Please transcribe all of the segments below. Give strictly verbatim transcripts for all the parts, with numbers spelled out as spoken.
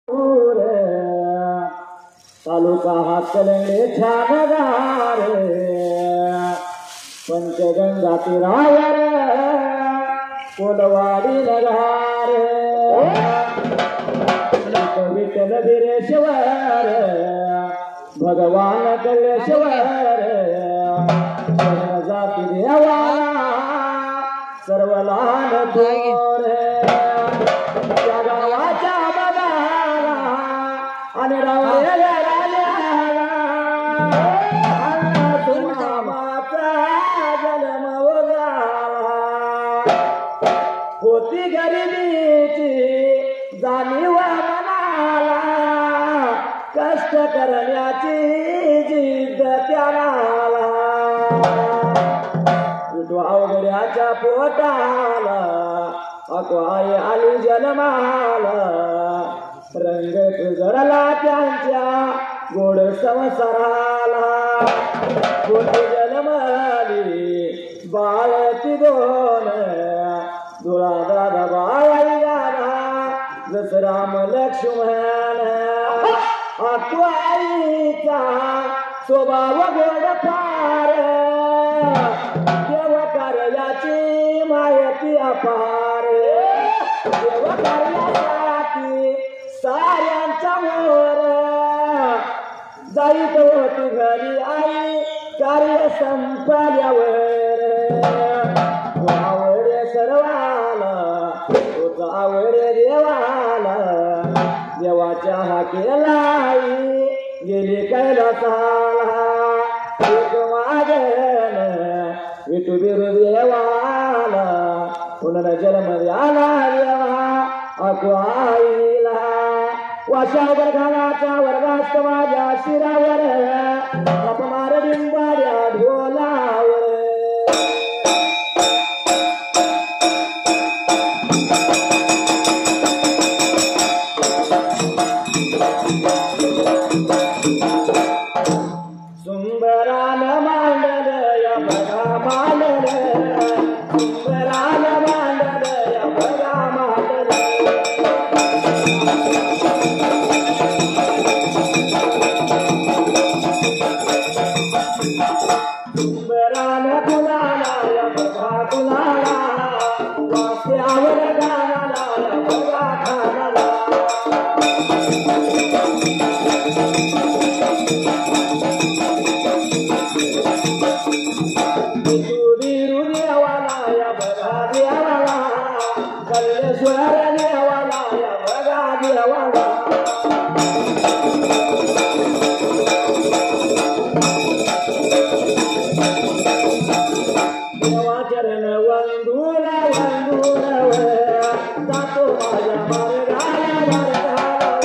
तालुका हातकलंगडे छानगार पंचगंगा तीरावर कोलवाडी नगार विठ्ठल बिरेश्वर भगवान कलेश्वर जाती देवा सर्व लहान थोर त्या गावाच्या बघाला आणि रावळ्या होती गरिबीची जाणीव मनाला कष्ट करण्याची जिद्द त्याला अवघड्याच्या पोटाला अकवाई आली जन्माला रंग तुझरला त्यांच्या गोड संसाराला गोडी जन्मली बाळ ती दोन धुळा दादा बाळाई दादा जस राम लक्ष्मण अकवाईचा स्वभाव गोड पार देव कार्याची माहिती अपार देव कार्यासाठी साऱ्यांच्या मोर जाईत होती घरी आई कार्य संपल्यावर आवडे सर्वाला होत आवडे देवाला देवाच्या हाकेला आई गेली कैलासाला एक मागन विठू बिरू देवाला पुन्हा जन्म आला देवा अकवाईला वाशा वर्गाचा वर्गास्त माझ्या शिरावर अपमार बिंबाड्या ढोलावर सुंदरान मांडल या बघा मांडल सुंदरान मांडल या बघा मांडल सुंदरान कुणाला या बघा कुणाला वास्यावर गाणाला या बघा खानाला कल्लेश्वर देवाला या बघा देवाला देवाचरण वंदून वंदून जातो माझ्या मार्गाला मार्गाला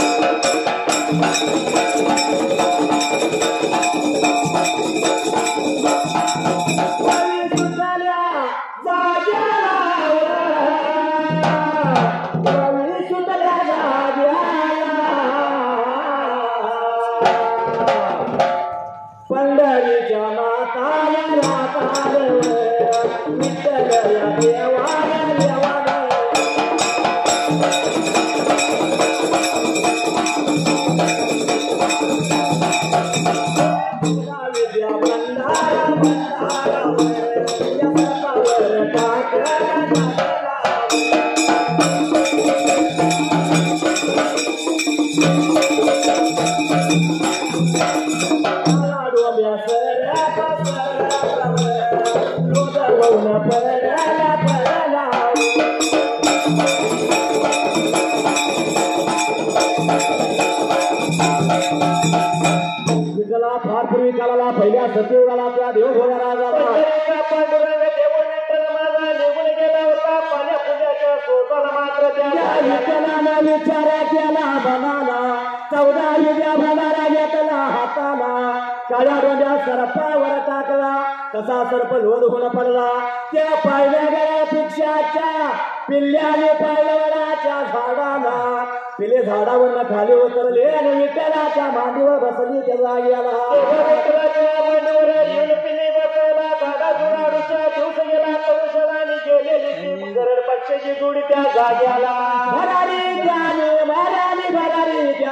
पंढरीच्या माताला रातार विठ्ठल या देवाला देवाला विद्या भंडारा भंडारा या सतावर टाकला विकला फार पूर्वी कालाला पहिल्या सतयुगाला त्या देवभोगाला विचार केला बनाला चौदा युग्या भंडारा घेतला हाताला काळ्या डोंड्या सर्पावर टाकला तसा सर्प लोध होऊन पडला त्या पाहिल्या गेल्या भिक्षाच्या पिल्ल्याने पायलवडाच्या झाडाला पिले झाडावर खाली उतरले आणि विठ्ठलाच्या मांडीवर बसली त्या जाग्याला पक्षाची जोडी त्या जाग्याला भरारी त्याने भरारी भरारी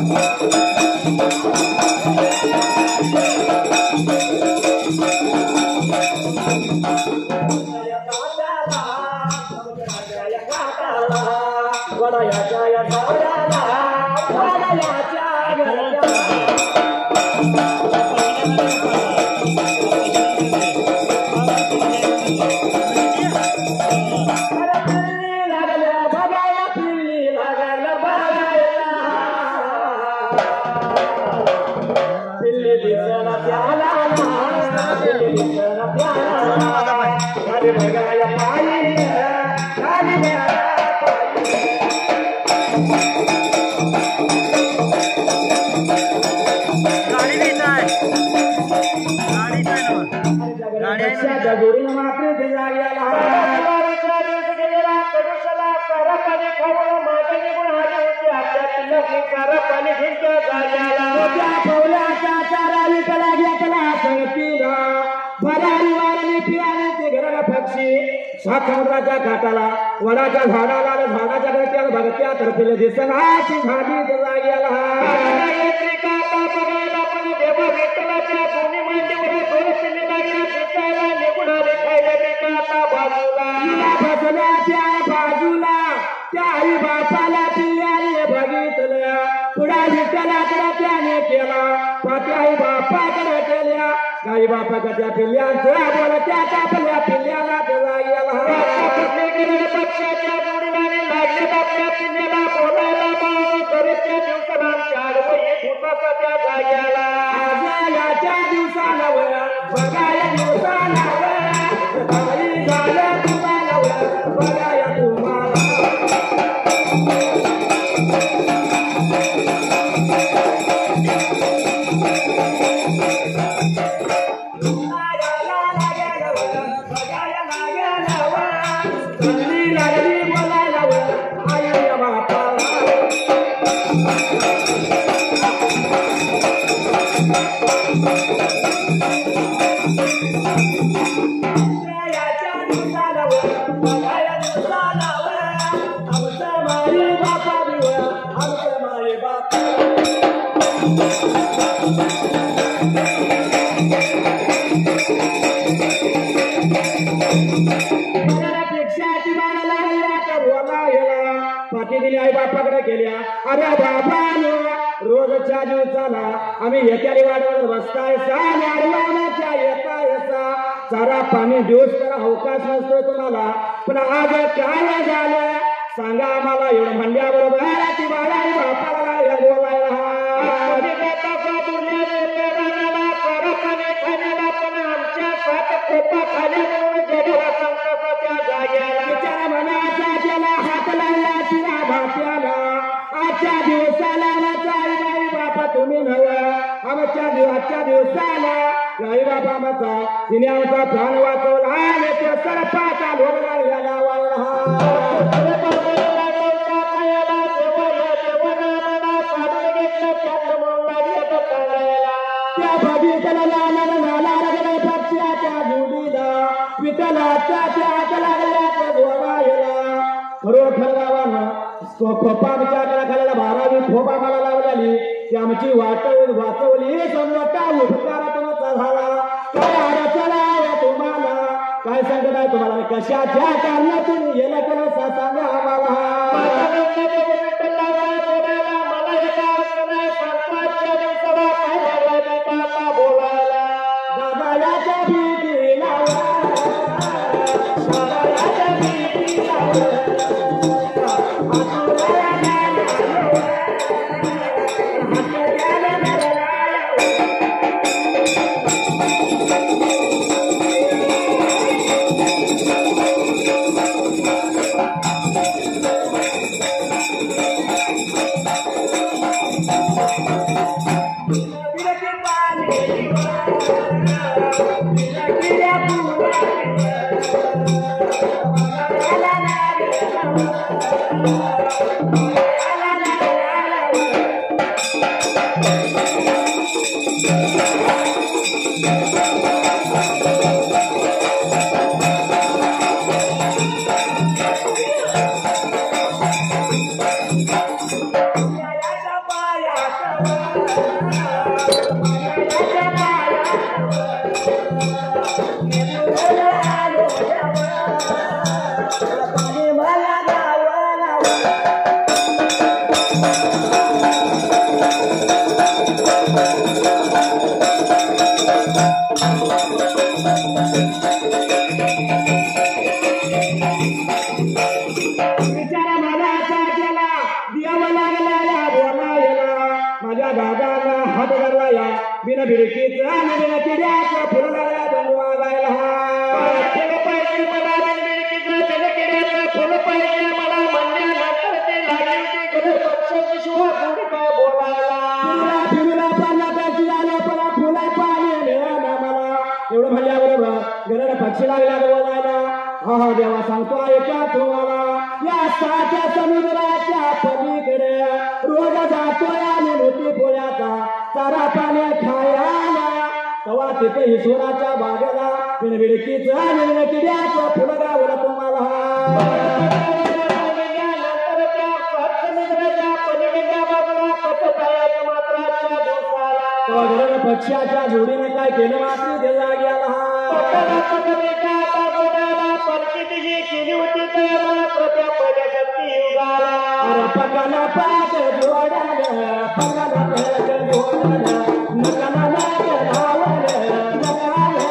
वडायाच्या या झाडाला वडायाच्या लागल्या बघायला पिल्ली लागल्या बघायला पिल्ली दिसला त्याला पिल्ली दिसला त्याला खाली बघायला पायी खाली बघायला जोडीनं मात्र ते जाग्याला पवल्याच्या चारा विकला घेतला संगतीला भरारी वारली पियाने ते घराला पक्षी समुद्राच्या घाटाला वडाच्या झाडाला झाडाच्या घरट्याला भगत्या तरफेले दिसनाची झाली ते जाग्याला बघायला पण देवा विठ्ठलाच्या दोन्ही मांडीवर दोन पिल्ले लागल्या दिसायला निघून आले खायला बेकाता बाजूला बसल्याच्या बाजूला त्या आई बापाला पिल्ल्याने बघितलं पुढा विठ्ठलाकडे त्याने केला पात्या आई बापाकडे केल्या आई बापाच्या पिल्ल्यांच्या बोला त्या कापल्या पिल्ल्याला त्याला गेला पक्षाच्या जोडीने लागले आपल्या पिल्ल्याला बोलायला माव तरी त्या दिवसाला चार येत होता त्या जाग्याला याच्या दिवसाला बघाया दिवसाला झालं तुम्हाला बघाया तुम्हाला आई बापाकडे केल्या अरे बाबा रोजच्या दिवसाला आम्ही येत्या वाडवर बसतायसा वाडवानाच्या येतायसा सारा पाणी दिवस तर अवकाश नसतो तुम्हाला पण आज काय झालं सांगा आम्हाला एवढं म्हणल्याबरोबर ती बाळा आई बापाला बोलायला पण आमच्या सात कोपा खाल्यामुळे जगाला संकटाच्या जाग्याला विचारा मनाचा त्याला हात लावला तिला भात्याला आजच्या दिवसाला आई बाई बापा तुम्ही नव आमच्या आजच्या दिवसाला आई बाबा आमचा तिने आमचा प्राण वाचवला आणि ते सरपाचा ढोल लागलेला वाळला त्या बगीच्याला नाला लागला पक्षाच्या जुडीला विठ्ठलाच्या हात लागल्या गोवायला खरोखर गावानं खोपा विचार करा खाल्याला बारावी खोपा मला लावलेली ती आमची वाटव वाचवली समजा उपकार तुमचा झाला काय अडचण आहे तुम्हाला काय सांगत आहे तुम्हाला कशाच्या कारणातून येणं केलं सांगा आम्हाला बिना भिडकीचा आणि बिना किड्याचा फुल लागला बंधू वागायला फुल पाहिजे मला बिन भिडकीचा त्याला किड्याचा फुल पाहिजे मला म्हणल्यानंतर ते लागली होती पक्षाची शिवा कोणी काय बोलायला फिरूला पाला त्याची आला पला फुला पाणी मिळाला मला एवढं म्हणल्याबरोबर घराला पक्षी लागला बोलायला हा हा देवा सांगतो ऐका तुम्हाला या साच्या समुद्राच्या पलीकडे रोज जातोय आणि मोठी पोळ्याचा सारा पाणी खायला तवा तिथे ईश्वराच्या बागेला बिन भिडकीचं आणि बिन किड्याचं फुलं गावलं तुम्हाला नंतर त्या समुद्राच्या पलीकडच्या बाजूला पक्षाच्या मात्राच्या दिवसाला पक्षाच्या जोडीने काय केलं मात्र ते जाग्याला परकितीची केली होती तर मात्र त्या पदशक्ती युगाला अरे पगाला पाक जोडाला पगाला पाक जोडाला नकाला नाग धावलं नकाला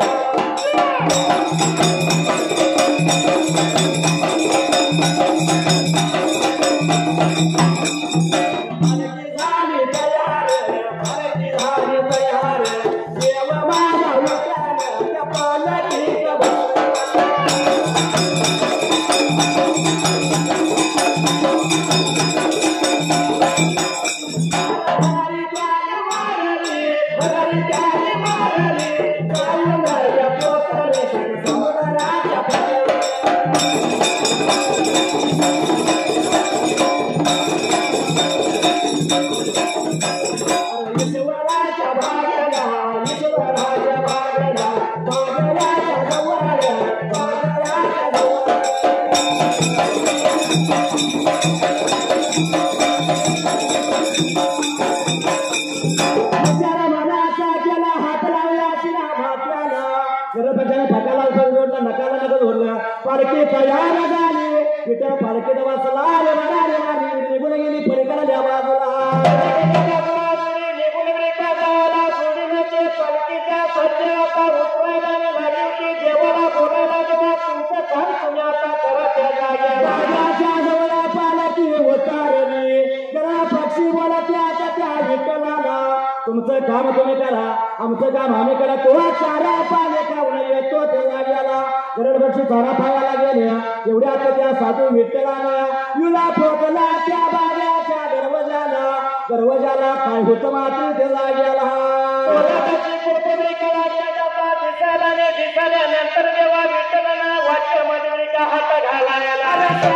पालखी तयार झाली तिथं पालखीत बसला निघून गेली पलीकडे द्या बाजूला निघून गेली पालखीचा सज्ज आता उतरायला लागली की देवाला बोलायला जेव्हा तुमचं काम तुम्ही आता करा त्या जाग्याच्या जवळ पालखी उतारली जरा पक्षी बोलत आता त्या विठ्ठलाला तुमचं काम तुम्ही करा आमचं काम आम्ही करा तो चारा पाणी खाऊन येतो त्या जाग्याला गरडवर्षी चारा खायला गेल्या एवढ्या त्या साधू विठ्ठलानं युला फोकला त्या बाब्याच्या दरवाजाला दरवाजाला काय होतं मात्र त्या जाग्याला दिसाल्यानंतर जेव्हा विठ्ठलानं वाच्यामध्ये का हात घालायला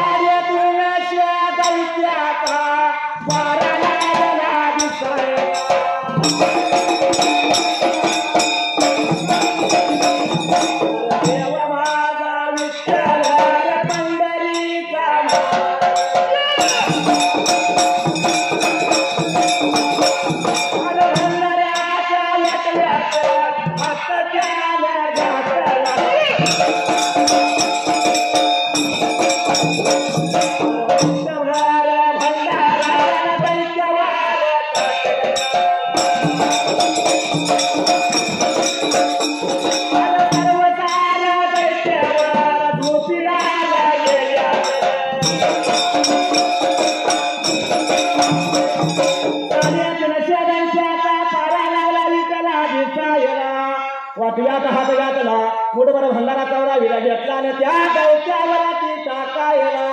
वाटव्यात हात घातला मुठभर भंडारा चौरा विला घेतला आणि त्या गवत्यावर ती टाकायला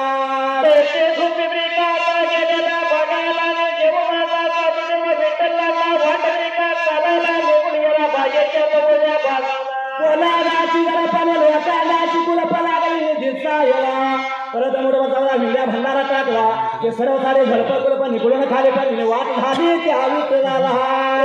गेलेला बघायला जेव्हा विठ्ठलाला वाटली का चालायला निघून गेला बागेच्या जवळच्या बाजूला जरा पाणी लोटायला कुलपला दिसायला परत मुठभर चौरा विल्या भंडारा टाकला ते सर्व सारे झडप कुलप निघून खाली पण वाट झाली त्या विठ्ठलाला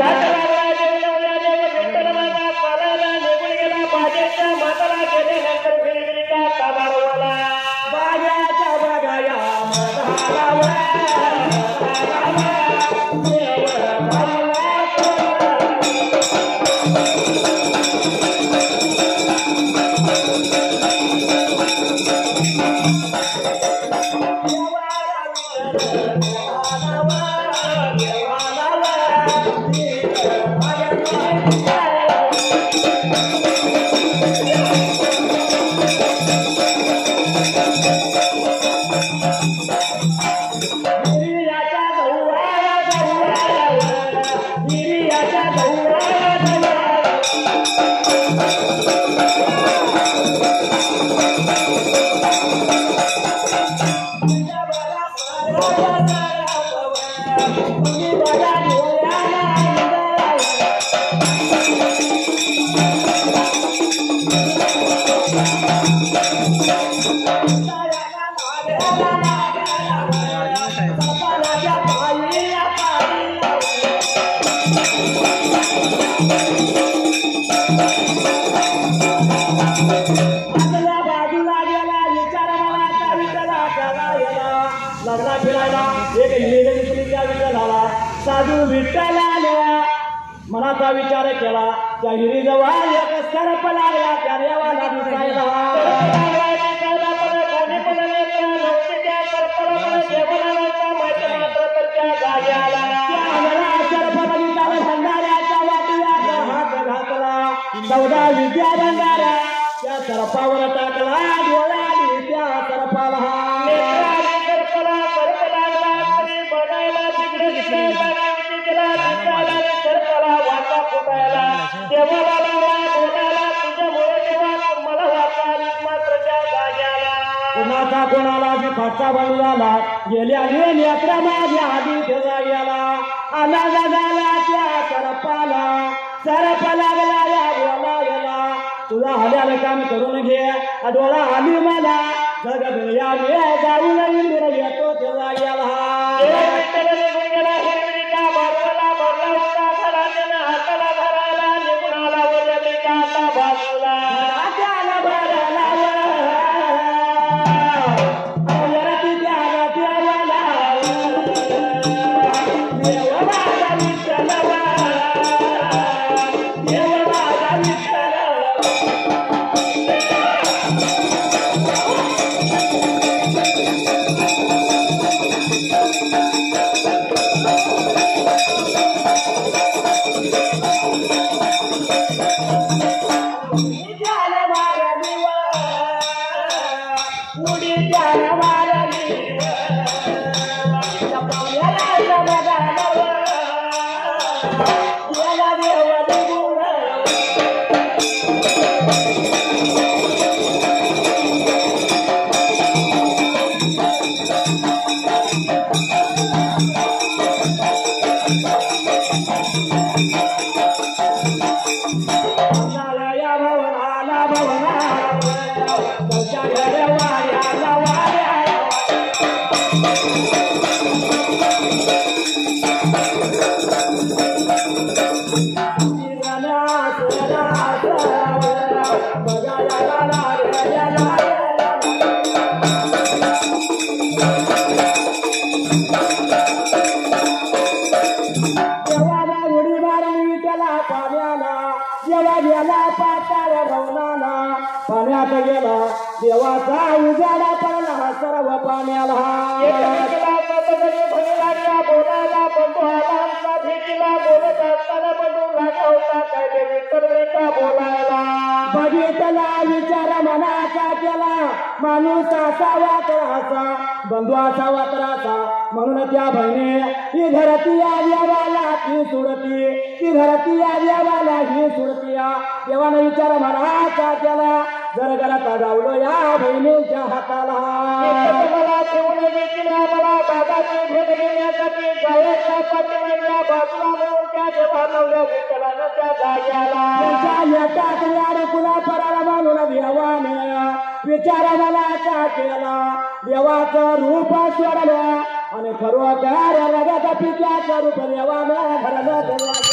बागेच्या माताला गेल्यानंतर फिरविका ताबारवाला बाग्याच्या बागाया लग्ना फिरायला एक हिरेगणितल्या विठ्ठलाला साधू विठ्ठल आल्या मनाचा विचार केला त्या हिरीजवळ एक सर्प लागला त्या देवाला दिसायला भंडाऱ्याच्या वाटीला हात घातला चौदा विद्या भंडारा त्या सर्पावर टाकला डोळ्याने त्या सर्पाला कोणाचा कोणाला बी फाटका बनू झाला गेल्या नेत्र माझ्या आधी त्याचा गेला आला झाला त्या सरपाला सरप लागला या बोला गेला तुला हल्याला काम करून घे डोळा आली मला जग दुनिया मे जाऊन इंद्र येतो त्याचा गेला पाण्यात गेला देवाचा उजाडा पडला सर्व पाण्याला बोलायला बंधूला भेटीला बोलत असताना बंधू लागला होता काय विठ्ठल बोलायला बघितला विचार मनाचा केला माणूस असावा तर असा बंधू असावा तर असा म्हणून त्या बहिणी ही धरती आल्यावाला ती सुडती ती धरती आल्यावाला ही सुडती देवाने विचार मनाचा केला जर घरात जावलो या बहिणीच्या हाताला मला ठेवून देखील मला दादाची भेट घेण्यासाठी गायच्या पाठीमागल्या बाजूला म्हणून त्या देवा नवल्या विठ्ठलानं त्या जाग्याला त्याच्या येतात अडकुला पराला म्हणून देवाने विचार मनाचा केला देवाचं रूप सोडलं आणि खरोखर लगत पित्याचं रूप देवानं घराला